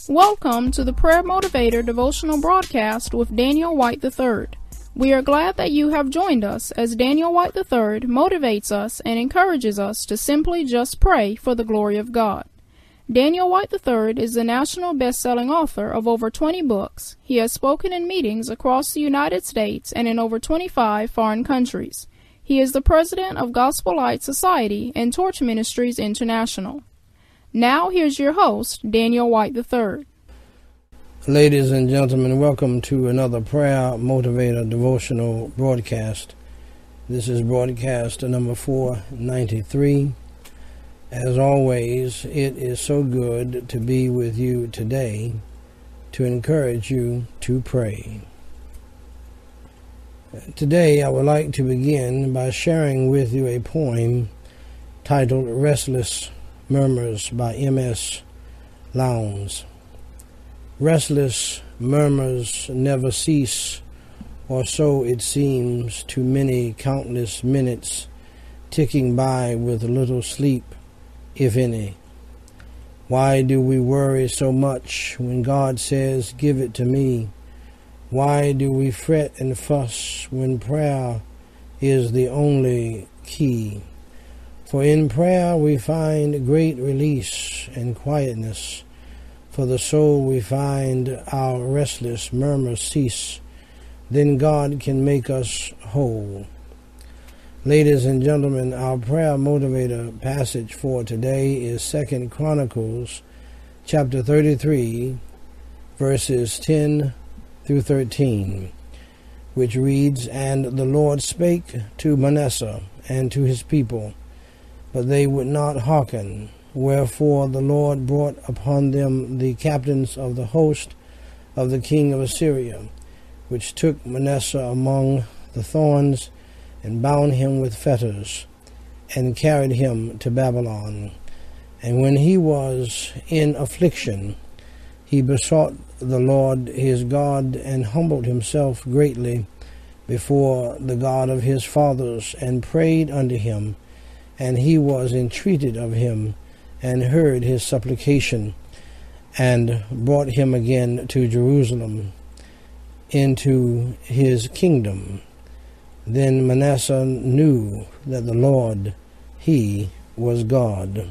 Welcome to the Prayer Motivator Devotional broadcast with Daniel White III. We are glad that you have joined us as Daniel White III motivates us and encourages us to simply just pray for the glory of God. Daniel White III is the national best-selling author of over 20 books. He has spoken in meetings across the United States and in over 25 foreign countries. He is the president of Gospel Light Society and Torch Ministries International. Now here's your host, Daniel White III. Ladies and gentlemen, welcome to another Prayer Motivator Devotional broadcast. This is broadcast number 493. As always, it is so good to be with you today to encourage you to pray. Today I would like to begin by sharing with you a poem titled Restless Murmurs by M.S. Lowndes. Restless murmurs never cease, or so it seems to many countless minutes ticking by with little sleep, if any. Why do we worry so much when God says, "Give it to me"? Why do we fret and fuss when prayer is the only key? For in prayer we find great release and quietness. For the soul we find our restless murmurs cease. Then God can make us whole. Ladies and gentlemen, our prayer motivator passage for today is II Chronicles chapter 33, verses 10 through 13, which reads, "And the Lord spake to Manasseh and to his people, but they would not hearken. Wherefore the Lord brought upon them the captains of the host of the king of Assyria, which took Manasseh among the thorns, and bound him with fetters, and carried him to Babylon. And when he was in affliction, he besought the Lord his God, and humbled himself greatly before the God of his fathers, and prayed unto him. And he was intreated of him, and heard his supplication, and brought him again to Jerusalem, into his kingdom. Then Manasseh knew that the Lord, he was God."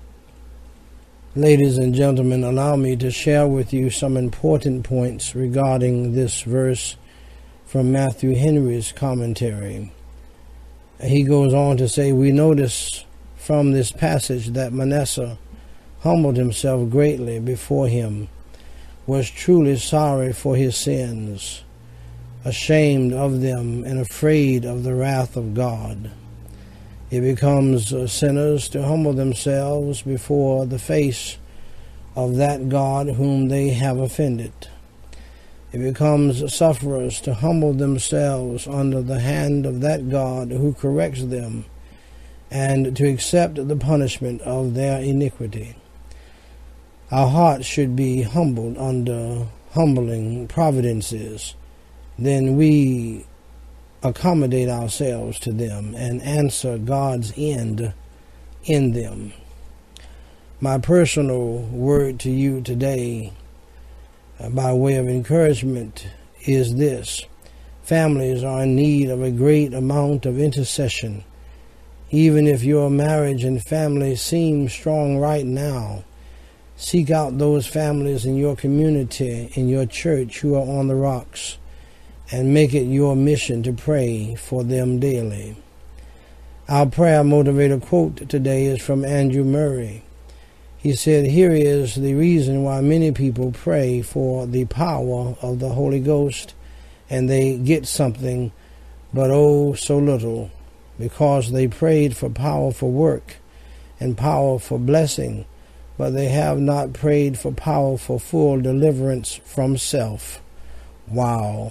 Ladies and gentlemen, allow me to share with you some important points regarding this verse from Matthew Henry's commentary. He goes on to say, we notice from this passage that Manasseh humbled himself greatly before him, was truly sorry for his sins, ashamed of them, and afraid of the wrath of God. It becomes sinners to humble themselves before the face of that God whom they have offended. It becomes sufferers to humble themselves under the hand of that God who corrects them, and to accept the punishment of their iniquity. Our hearts should be humbled under humbling providences. Then we accommodate ourselves to them and answer God's end in them. My personal word to you today, by way of encouragement, is this: families are in need of a great amount of intercession. Even if your marriage and family seem strong right now, seek out those families in your community, in your church, who are on the rocks, and make it your mission to pray for them daily. Our prayer motivator quote today is from Andrew Murray. He said, "Here is the reason why many people pray for the power of the Holy Ghost, and they get something, but oh so little, because they prayed for power for work and power for blessing, but they have not prayed for power for full deliverance from self." Wow.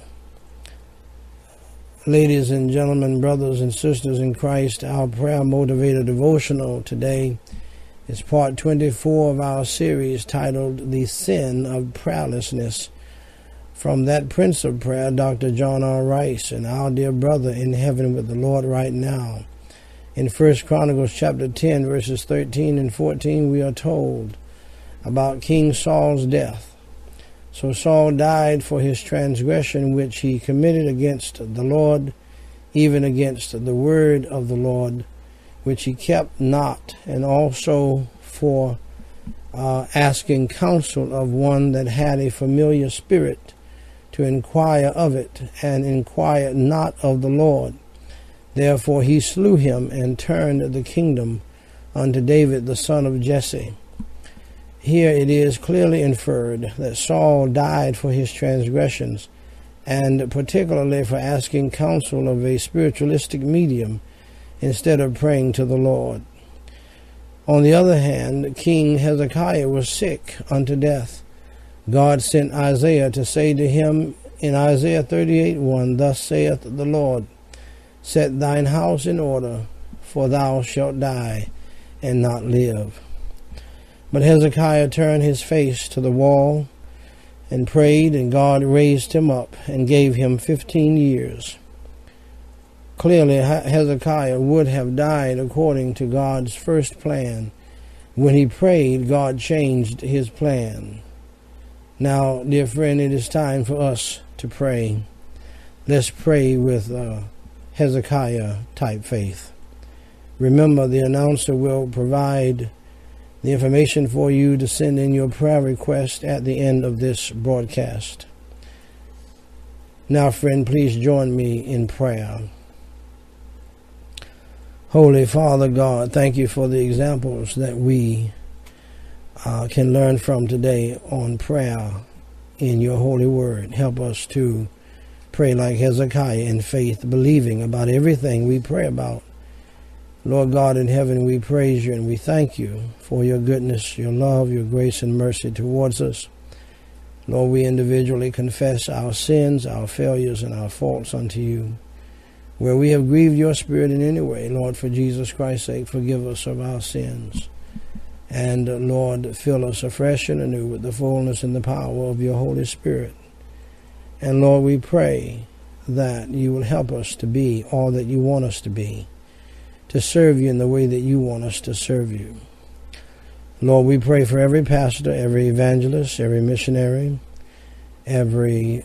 Ladies and gentlemen, brothers and sisters in Christ, our Prayer Motivator Devotional today is part 24 of our series titled The Sin of Prayerlessness, from that Prince of Prayer, Dr. John R. Rice, and our dear brother in heaven with the Lord right now. In 1 Chronicles chapter 10, verses 13 and 14, we are told, about King Saul's death. So Saul died for his transgression which he committed against the Lord, even against the word of the Lord, which he kept not, and also for asking counsel of one that had a familiar spirit to inquire of it, and inquired not of the Lord. Therefore he slew him, and turned the kingdom unto David the son of Jesse. Here it is clearly inferred that Saul died for his transgressions, and particularly for asking counsel of a spiritualistic medium instead of praying to the Lord. On the other hand, King Hezekiah was sick unto death. God sent Isaiah to say to him in Isaiah 38:1, Thus saith the Lord, Set thine house in order, for thou shalt die and not live. But Hezekiah turned his face to the wall and prayed, and God raised him up and gave him 15 years. Clearly, Hezekiah would have died according to God's first plan. When he prayed, God changed his plan. Now, dear friend, it is time for us to pray. Let's pray with Hezekiah-type faith. Remember, the announcer will provide the information for you to send in your prayer request at the end of this broadcast. Now, friend, please join me in prayer. Holy Father God, thank you for the examples that we can learn from today on prayer in your holy word. Help us to pray like Hezekiah in faith, believing about everything we pray about. Lord God in heaven, we praise you and we thank you for your goodness, your love, your grace and mercy towards us. Lord, we individually confess our sins, our failures, and our faults unto you. Where we have grieved your Spirit in any way, Lord, for Jesus Christ's sake, forgive us of our sins. And, Lord, fill us afresh and anew with the fullness and the power of your Holy Spirit. And, Lord, we pray that you will help us to be all that you want us to be, to serve you in the way that you want us to serve you. Lord, we pray for every pastor, every evangelist, every missionary, every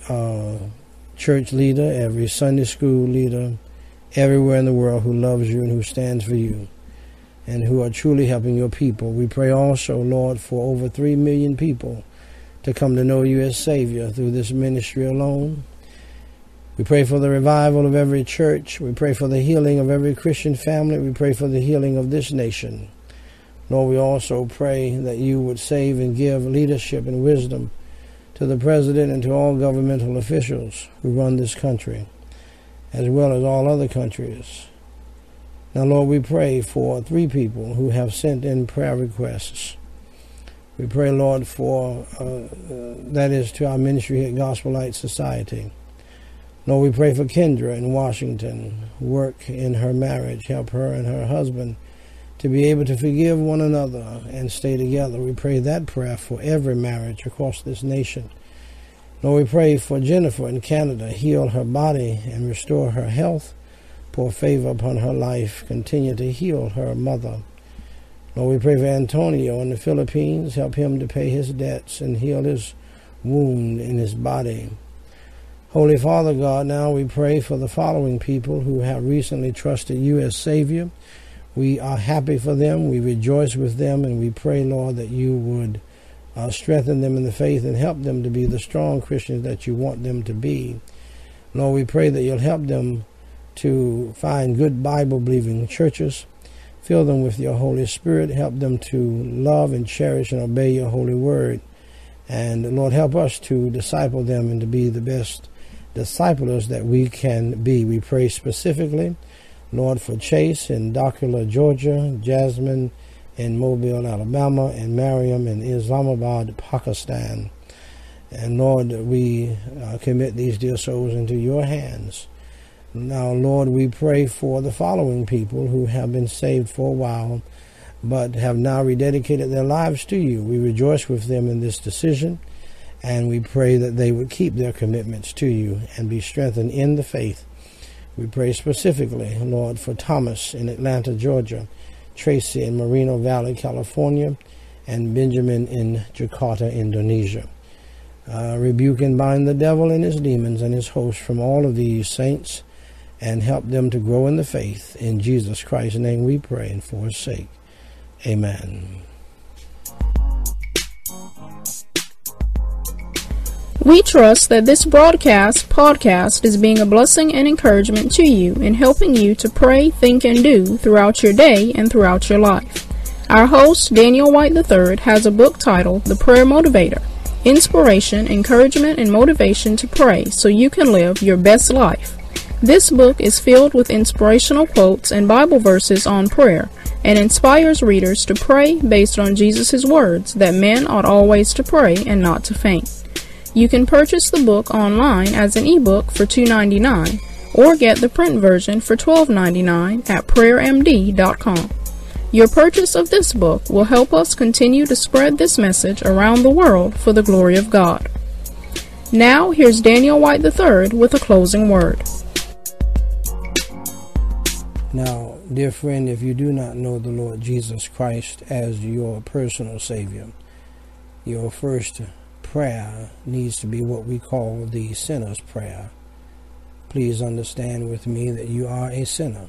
church leader, every Sunday school leader, everywhere in the world who loves you and who stands for you and who are truly helping your people. We pray also, Lord, for over 3 million people to come to know you as Savior through this ministry alone. We pray for the revival of every church. We pray for the healing of every Christian family. We pray for the healing of this nation. Lord, we also pray that you would save and give leadership and wisdom to the President and to all governmental officials who run this country, as well as all other countries. Now, Lord, we pray for 3 people who have sent in prayer requests. We pray, Lord, for, that is to our ministry at Gospel Light Society. Lord, we pray for Kendra in Washington, work in her marriage, help her and her husband to be able to forgive one another and stay together. We pray that prayer for every marriage across this nation. Lord, we pray for Jennifer in Canada. Heal her body and restore her health. Pour favor upon her life. Continue to heal her mother. Lord, we pray for Antonio in the Philippines. Help him to pay his debts and heal his wound in his body. Holy Father God, now we pray for the following people who have recently trusted you as Savior. We are happy for them. We rejoice with them. And we pray, Lord, that you would strengthen them in the faith and help them to be the strong Christians that you want them to be. Lord, we pray that you'll help them to find good Bible-believing churches. Fill them with your Holy Spirit. Help them to love and cherish and obey your holy word. And, Lord, help us to disciple them and to be the best disciplers that we can be. We pray specifically, Lord, for Chase in Docula, Georgia, Jasmine in Mobile, Alabama, and Mariam in Islamabad, Pakistan. And Lord, we commit these dear souls into your hands. Now, Lord, we pray for the following people who have been saved for a while, but have now rededicated their lives to you. We rejoice with them in this decision, and we pray that they would keep their commitments to you and be strengthened in the faith. We pray specifically, Lord, for Thomas in Atlanta, Georgia, Tracy in Moreno Valley, California, and Benjamin in Jakarta, Indonesia. Rebuke and bind the devil and his demons and his hosts from all of these saints, and help them to grow in the faith. In Jesus Christ's name we pray, and for his sake. Amen. We trust that this podcast is being a blessing and encouragement to you in helping you to pray, think, and do throughout your day and throughout your life. Our host, Daniel White III, has a book titled The Prayer Motivator: Inspiration, Encouragement, and Motivation to Pray so you can live your best life. This book is filled with inspirational quotes and Bible verses on prayer and inspires readers to pray based on Jesus' words that men ought always to pray and not to faint. You can purchase the book online as an ebook for $2.99 or get the print version for $12.99 at prayermd.com. Your purchase of this book will help us continue to spread this message around the world for the glory of God. Now, here's Daniel White III with a closing word. Now, dear friend, if you do not know the Lord Jesus Christ as your personal Savior, your first prayer needs to be what we call the sinner's prayer. Please understand with me that you are a sinner,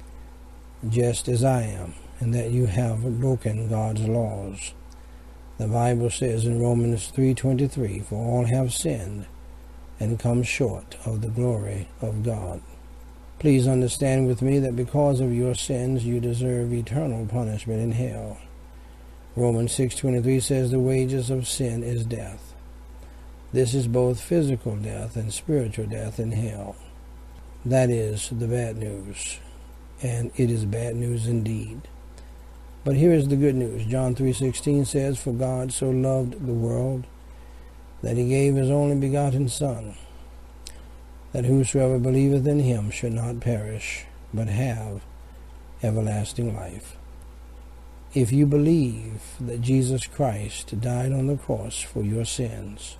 just as I am, and that you have broken God's laws. The Bible says in Romans 3:23, "For all have sinned and come short of the glory of God." Please understand with me that because of your sins you deserve eternal punishment in hell. Romans 6:23 says the wages of sin is death. This is both physical death and spiritual death in hell. That is the bad news, and it is bad news indeed. But here is the good news. John 3:16 says, "For God so loved the world that he gave his only begotten Son, that whosoever believeth in him should not perish, but have everlasting life." If you believe that Jesus Christ died on the cross for your sins,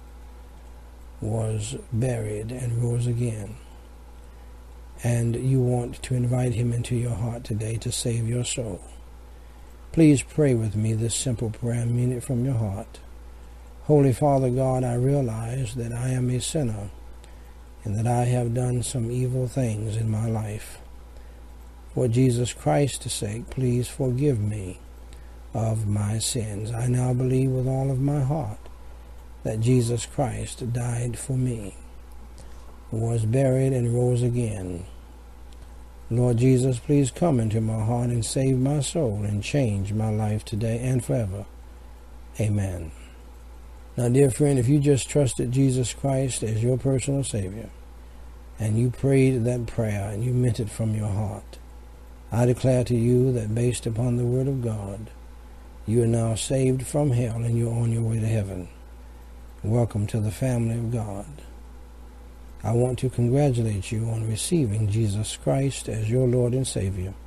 was buried, and rose again, and you want to invite him into your heart today to save your soul, please pray with me this simple prayer and mean it from your heart. Holy Father God, I realize that I am a sinner and that I have done some evil things in my life. For Jesus Christ's sake, please forgive me of my sins. I now believe with all of my heart that Jesus Christ died for me, was buried, and rose again. Lord Jesus, please come into my heart and save my soul and change my life today and forever. Amen. Now, dear friend, if you just trusted Jesus Christ as your personal Savior, and you prayed that prayer and you meant it from your heart, I declare to you that based upon the Word of God, you are now saved from hell and you're on your way to heaven. Welcome to the family of God. I want to congratulate you on receiving Jesus Christ as your Lord and Savior.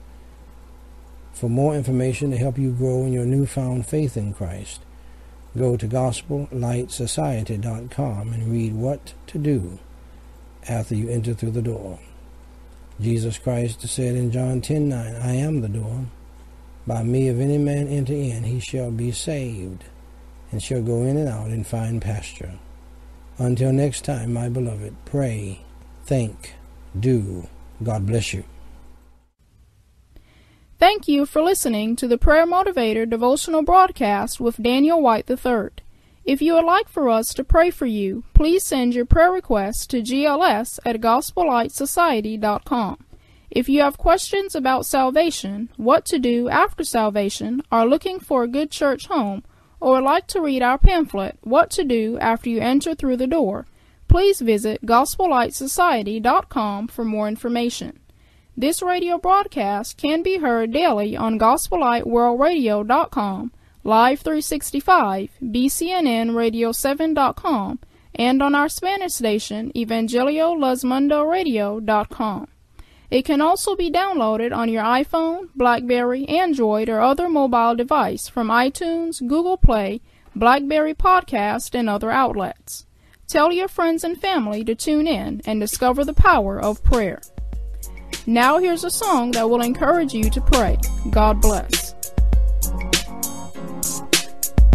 For more information to help you grow in your newfound faith in Christ, go to gospellightsociety.com and read what to do after you enter through the door. Jesus Christ said in John 10:9, "I am the door. By me if any man enter in, he shall be saved, and shall go in and out and find pasture." Until next time, my beloved, pray, think, do. God bless you. Thank you for listening to the Prayer Motivator Devotional broadcast with Daniel White III. If you would like for us to pray for you, please send your prayer requests to gls@gospellightsociety.com. If you have questions about salvation, what to do after salvation, are looking for a good church home, or would like to read our pamphlet, What to Do After You Enter Through the Door, please visit gospellightsociety.com for more information. This radio broadcast can be heard daily on gospellightworldradio.com, Live 365, BCNNradio7.com, and on our Spanish station, EvangelioLasmundoRadio.com. It can also be downloaded on your iPhone, BlackBerry, Android, or other mobile device from iTunes, Google Play, BlackBerry Podcast, and other outlets. Tell your friends and family to tune in and discover the power of prayer. Now here's a song that will encourage you to pray. God bless.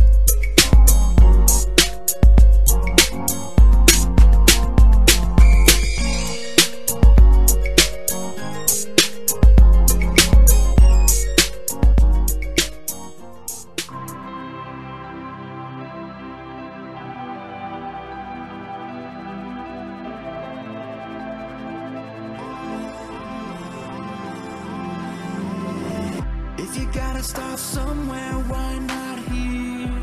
gotta start somewhere, why not here?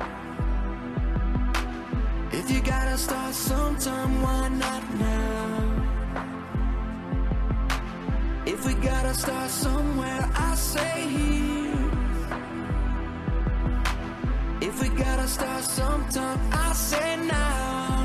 If you gotta start sometime, why not now? If we gotta start somewhere, I say here. If we gotta start sometime, I say now.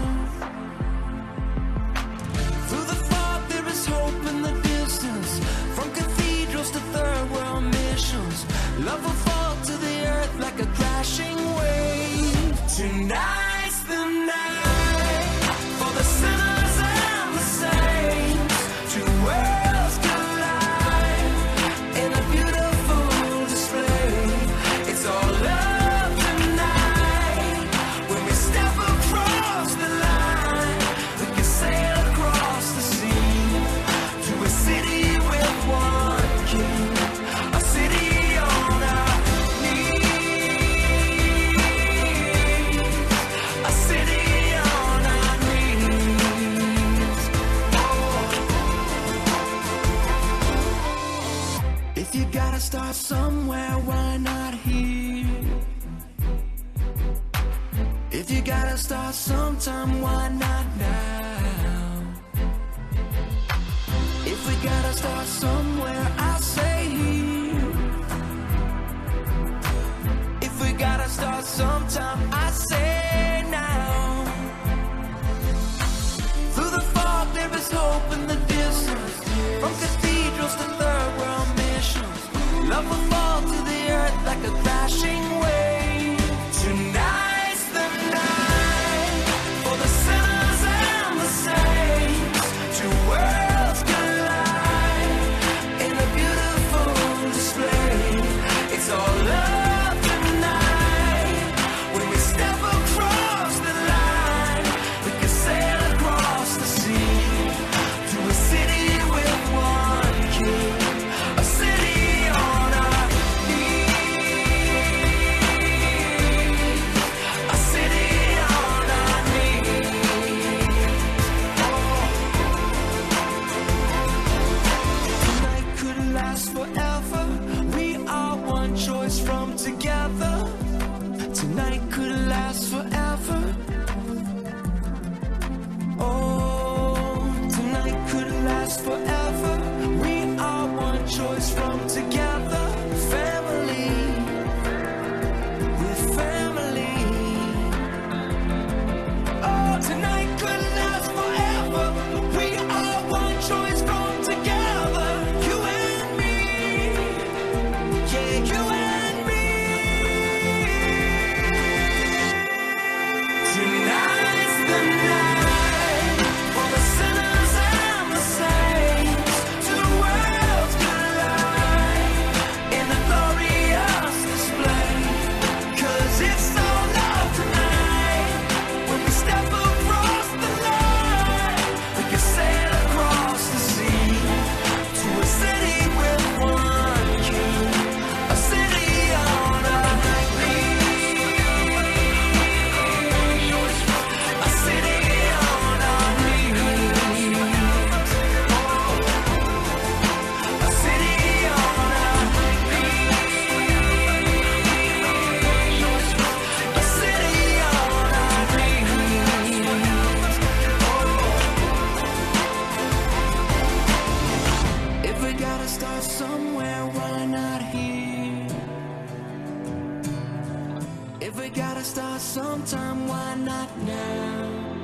Through the fog there is hope in the distance. From cathedrals to third world missions, love will fall to the earth like a crashing wave. Tonight's the night for the sinners and the saints. Two worlds collide in a beautiful display. It's all love tonight. When we step across the line, we can sail across the sea to a city with one king, a city on our knees, a city on our knees. If you gotta start somewhere, why not here? If you gotta start sometime, why not now? If we gotta start somewhere, I say here. If we gotta start sometime, I say now. Through the fog there is hope in the distance. From cathedrals to third world missions, love will fall to the earth like a crashing wave. Tonight's the night for the sinners and the saints. Two worlds collide in a beautiful display. It's all love tonight. When we step across the line, we can sail across the sea to a city with one king, a city on our knees, a city on our knees. Tonight could last forever. We are one choice from together. Tonight could last forever. Oh, tonight could last forever. We are one choice from together. Family, with family. Oh, tonight could last forever. We are one choice from together. You and me. Yeah, you and me. Tonight's the night for the sinners and the saints. Two worlds collide in a glorious display. 'Cause it's all love tonight. When we step across the line, we can sail across the sea to a city with one king, a city on our knees, a city on our knees, a city on our knees, a city on our knees. If we gotta start somewhere, why not here? If we gotta start sometime, why not now?